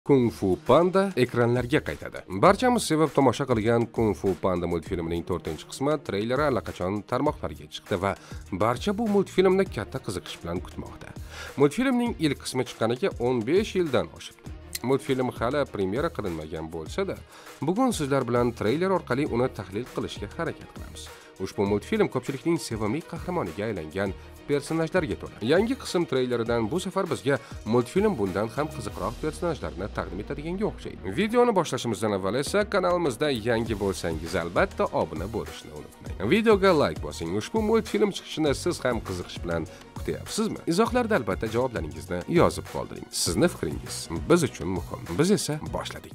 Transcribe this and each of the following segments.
Kung Fu Panda ekranlarga qaytadi. Barchamiz sevib tomosha qilgan Kung Fu Panda multfilmining 4-qismi treyleri allaqachon tarmoqlarga chiqdi va barcha bu multfilmni katta qiziqish bilan kutmoqda. Multfilmning ilk qismi chiqqaniga 15 yildan oshibdi. Multfilm hali premyera qilinmagan bo'lsa-da, bugun sizlar bilan treyler orqali uni tahlil qilishga harakat qilamiz. Ushbu multfilm ko'pchilikning sevimli qahramoniga aylangan personajlarga to'la. Yangi qism treyleridan bu safar bizga multfilm bundan ham qiziqroq personajlarni taqdim etadiganga o'xshaydi. Videoni boshlashimizdan avval esa kanalimizda yangi bo'lsangiz albatta obuna bo'lishni unutmang. Videoga like bosing. Ushbu multfilm chiqishini siz ham qiziqish bilan kutyapsizmi? Izohlarda albatta javoblaringizni yozib qoldiring. Sizni fikringiz biz uchun muhim. Biz esa boshladik.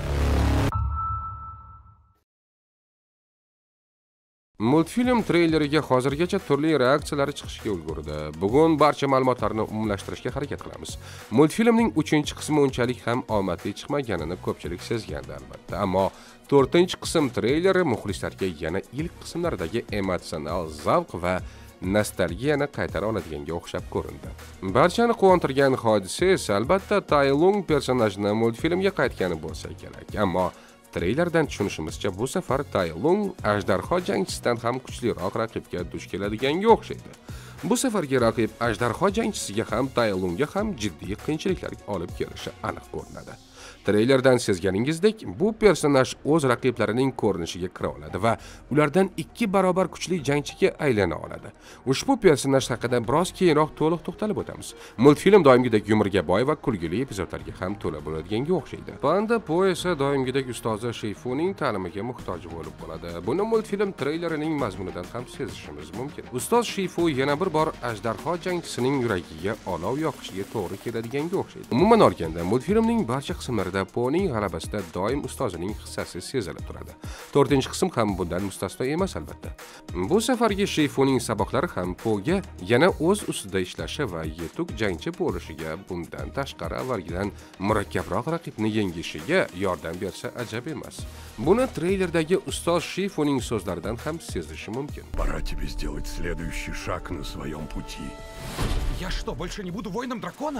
Multfilm treyleriga hozirgacha turli reaksiyalar chiqishga ulgurdi. Bugun barcha ma'lumotlarni umumlashtirishga harakat qilamiz. Multfilmning 3-qismi unchalik ham omadli chiqmaganini ko'pchilik sezgandi albatta, ammo 4-qism treyleri muxlislarga yana ilk qismlardagi emotsional zavq va nostalgiyani qaytara oladiganga o'xshab ko'rindi. Barchani quvontirgan hodisa esa albatta Tai Lung personajini multfilmga qaytgani bo'lsa kerak, ammo treylerdan tushunishimizcha bu safar Tai Lung ajdarho jangchisidan ham kuchliroq raqibga duch keladiganga o'xshaydi. Bu safargi raqib ajdarho jangchisiga ham Tai Lungga ham jiddiy qiyinchiliklar olib kelishi aniq ko'rinadi. Treylerdan sezganingizdek, bu personaj o'z raqiblarining ko'rinishiga kira oladi va ulardan 2 barobar kuchli jangchiga aylana oladi. Ushbu personaj haqida biroz keyinroq to'liq to'xtalib o'tamiz. Multfilm doimgidek yumorga boy va kulgili epizodlarga ham to'la bo'ladiganga o'xshaydi. Panda Po esa doimgidek ustozi Shifuning ta'limiga muhtoj bo'lib qoladi. Buni multfilm treylerining mazmunidan ham sezishimiz mumkin. Ustoz Shifu yana bir bor ajdarho jangchisining yuragiga olov yoqishiga to'g'ri keladiganga o'xshaydi. Umuman olganda, multfilmning barcha qismlarida Po'ning g'alabasida doim ustozining hissasi sezilib turadi. 4-qism ham bundan mustasno emas albatta. Bu safargi Shifuning saboqlari ham Po'ga yana o'z ustida ishlashi va yetuk jangchi bo'lishiga, bundan tashqari avvalgidan murakkabroq raqibni yengishiga yordam bersa ajab emas. Buni treylerdagi ustoz Shifuning so'zlaridan ham sezish mumkin. Пора тебе сделать следующий шаг на своем пути. Я что, больше не буду воином дракона?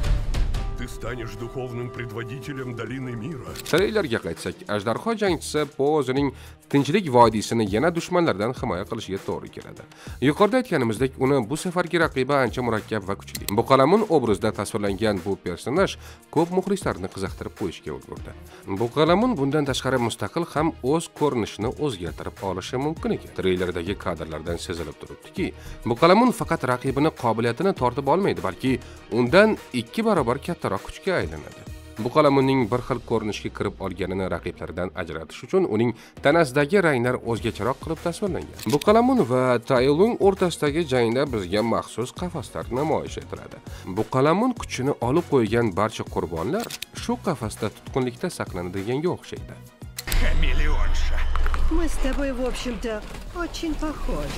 Ты станешь духовным предводителем долины мира. Treylerga qaytsak, ajdarho jangchisi Po o'zining tinchlik vodiysini yana dushmanlardan himoya qilishiga to'g'ri keladi. Yuqorida aytganimizdek, uni bu safargi raqibi ancha murakkab va kuchli. Buqalamun obrazida tasvirlangan bu personaj ko'p muxlislarni qiziqtirib qo'yishga ulgurdi. Buqalamun bundan tashqari mustaqil ham o'z ko'rinishini o'zgartirib olishi mumkin ekan. Treylerdagi kadrlardan sezilib turibdiki, Buqalamun faqat raqibini qobiliyatini tortib olmaydi, balki undan 2 barobar kattaroq kuchga aylanadi. Buqalamunning bir xil ko'rinishga kirib olganini raqiblaridan ajratish uchun uning tanasidagi ranglar o'zgacharoq qilib tasvirlangan. Buqalamun va Tai Lung o'rtasidagi jangda bizga maxsus qafaslar namoyish etiladi. Buqalamun kuchini olib qo'ygan barcha qurbonlar shu qafasda tutqunlikda saqlanadiganga o'xshaydi. Хамелеонша. Мы с тобой, в общем-то, очень похожи.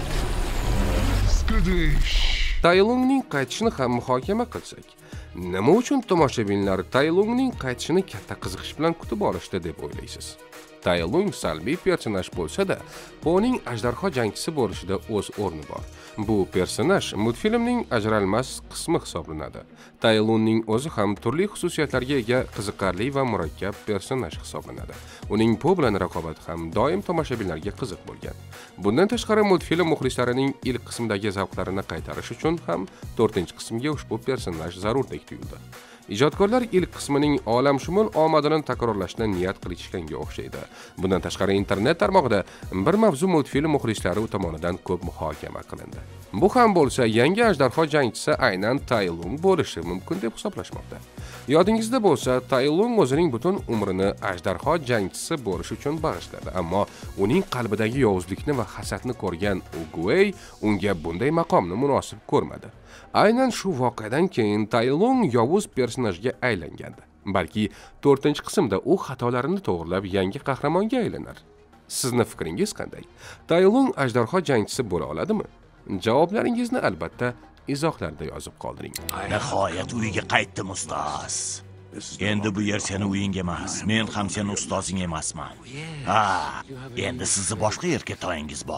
Tai Lungning qaytishini ham muhokama qilsak, nima uchun tomoshabinlar Tai Lungning qaytishini katta qiziqish bilan kutib olishdi deb o'ylaysiz? Tai Lung salbiy personaj bo'lsa-da, Po'ning ajdarho jangchisi bo'lishida o'z o'rni bor. Bu personaj multfilmning ajralmas qismi hisoblanadi. Tai Lungning o'zi ham turli xususiyatlarga ega qiziqarli va murakkab personaj hisoblanadi. Uning Po bilan raqobati ham doim tomoshabinlarga qiziq bo'lgan. Bundan tashqari multfilm muxlislarining ilk qismdagi zavqlarini qaytarish uchun ham 4-qismga ushbu personaj zarurdek tuyuldi. Ijodkorlar ilk qismining olamshumul omadini takrorlashni niyat qilishganga o'xshaydi. Bundan tashqari internet tarmog'ida bir mavzu multfilm muxlislari tomonidan ko'p muhokama qilindi. Bu ham bo'lsa, yangi ajdarho jangchisi aynan Tai Lung bo'lishi mumkin deb hisoblashmoqda. Yodingizda bo'lsa, Tai Lung o'zining butun umrini ajdarho jangchisi bo'lish uchun bag'ishladi, ammo uning qalbidagi yovuzlikni va hasadni ko'rgan Uguay unga bunday maqomni munosib ko'rmadi. Aynan shu voqeadan keyin Tai Lung yovuz personajga aylangandi. Balki 4-qismda u xatolarini to'g'rilab yangi qahramonga aylanar. Sizning fikringiz qanday? Tai Lung ajdarho jangchisi bo'la oladimi? Javoblaringizni albatta izohlarda yozib qoldiring. Nihoyat uyiga qaytdim ustoz. Endi bu yer seni uying emas, men ham seni ustozing emasman. Endi sizni boshqa yerga tayingiz bor.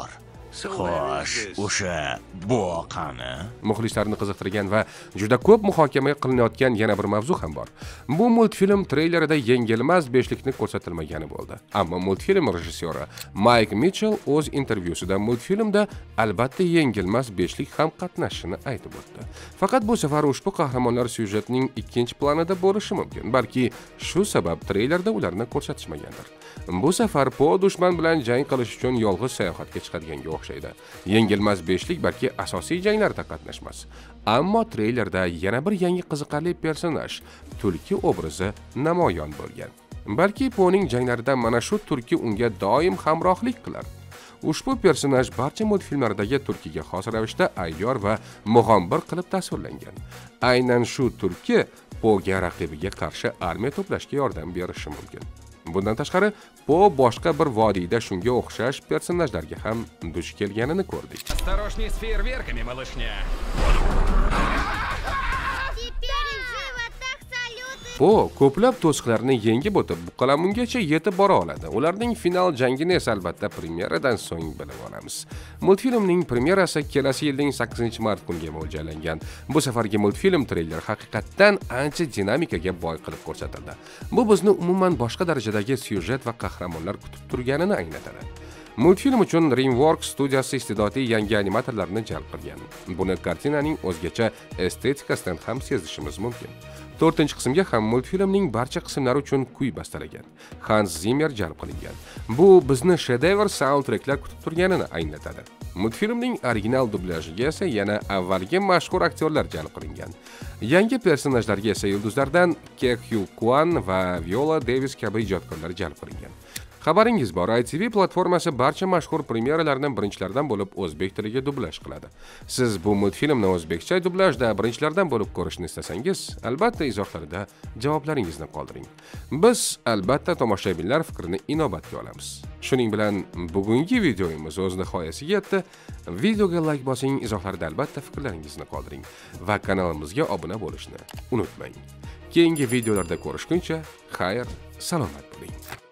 Xo'sh, o'sha boqani. Muxlislarni qiziqtirgan va juda ko'p muhokama qilinayotgan yana bir mavzu ham bor. Bu multfilm treylerida yengilmas beshlikni ko'rsatilmagani bo'ldi. Ammo multfilm rejissyori Mayk Mitchell o'z intervyusida multfilmda albatta yengilmas beshlik ham qatnashishini aytib o'tdi. Faqat bu safar ushbu qahramonlar syujetning ikkinchi planida bo'lishi mumkin, balki shu sabab treylerda ularni ko'rsatishmagandir. Bu safar Po dushman bilan jang qilish uchun yolg'iz sayohatga chiqadiganga o'xshaydi. Yengilmas beshlik balki asosiy janglarda qatnashmas. Ammo treylerda yana bir yangi qiziqarli personaj, tulki obrazi namoyon bo'lgan. Balki Po'ning janglarida mana shu tulki unga doim hamrohlik qilar. Ushbu personaj barcha multfilmlardagi tulkiga xos ravishda ayyor va mug'ombir qilib tasvirlangan. Aynan shu tulki Po'ga raqibiga qarshi armiya to'plashga yordam berishi mumkin. Bundan tashqari, Po boshqa bir vodiyda shunga o'xshash personajlarga ham duch kelganini ko'rdik. Осторожней с фейерверками, малышня. Po ko'plab to'siqlarni yengib o'tib, Buqalamungacha yetib bora oladi. Ularning final jangini esa albatta premyeradan so'ng bilib olamiz. Multfilmning premyerasi kelasi yilning 8-mart kuniga mo'ljallangan. Bu safargi multfilm treyler haqiqatdan ancha dinamikaga boy qilib ko'rsatildi. Bu bizni umuman boshqa darajadagi syujet va qahramonlar kutib turganini anglatadi. Multfilm uchun DreamWorks studiyasi iste'dodli yangi animatorlarni jalb qilgan. Buni kartinaning o'zgacha estetikasidan ham sezishimiz mumkin. 4-qismga ham multfilmning barcha qismlari uchun kuy bastalagan. Hans Zimmer jalb qilingan. Bu bizni shedevr soundtracklar kutib turganini anglatadi. Multfilmning original dublyajga esa yana avvalgi mashhur aktyorlar jalb qilingan. Yangi personajlarga esa yulduzlardan Ke Hyu Kwan va Viola Davis kabi ijodkorlar jalb qilingan. Xabaringiz bor, ITV platformasi barcha mashhur premyeralardan birinchilardan bo'lib o'zbek tiliga dublyaj qiladi. Siz bu multfilmni o'zbekcha dublajda birinchilardan bo'lib ko'rishni istasangiz, albatta izohlarda javoblaringizni qoldiring. Biz albatta tomoshabinlar fikrini inobatga olamiz. Shuning bilan bugungi videomiz o'z nihoyasiga yetdi. Videoga like bosing, izohlarda albatta fikrlaringizni qoldiring va kanalimizga obuna bo'lishni unutmang. Keyingi videolarda ko'rishguncha, xayr, salomat bo'ling.